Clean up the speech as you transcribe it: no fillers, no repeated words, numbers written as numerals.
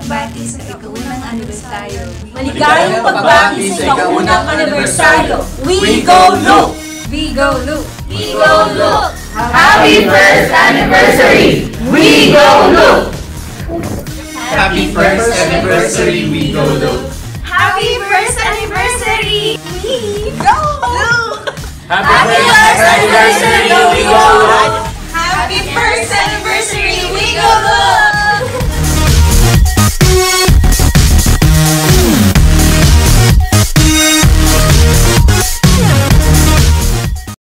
pagbati sa ikaunang anibersaryo. Maligayang pagbati sa ikaunang anibersaryo. We go Loop! We go Loop! We go Loop! Happy first anniversary! We go Loop! Happy first anniversary, We Go Loop! Happy first anniversary! We go Loop! Happy first anniversary, We Go Loop!